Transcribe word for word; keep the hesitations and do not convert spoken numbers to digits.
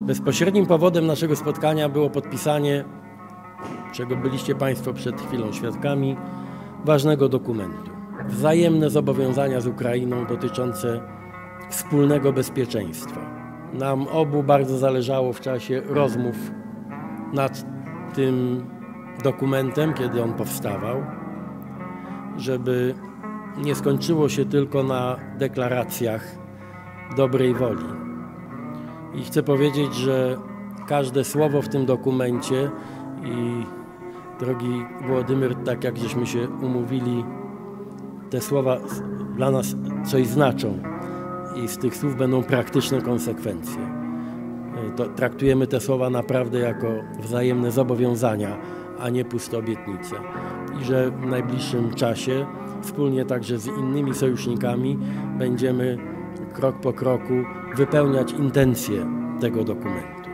Bezpośrednim powodem naszego spotkania było podpisanie, czego byliście Państwo przed chwilą świadkami, ważnego dokumentu. Wzajemne zobowiązania z Ukrainą dotyczące wspólnego bezpieczeństwa. Nam obu bardzo zależało w czasie rozmów nad tym dokumentem, kiedy on powstawał, żeby nie skończyło się tylko na deklaracjach dobrej woli. I chcę powiedzieć, że każde słowo w tym dokumencie i drogi Włodymyr, tak jak żeśmy się umówili, te słowa dla nas coś znaczą i z tych słów będą praktyczne konsekwencje. To traktujemy te słowa naprawdę jako wzajemne zobowiązania, a nie puste obietnice. I że w najbliższym czasie, wspólnie także z innymi sojusznikami, będziemy krok po kroku wypełniać intencje tego dokumentu.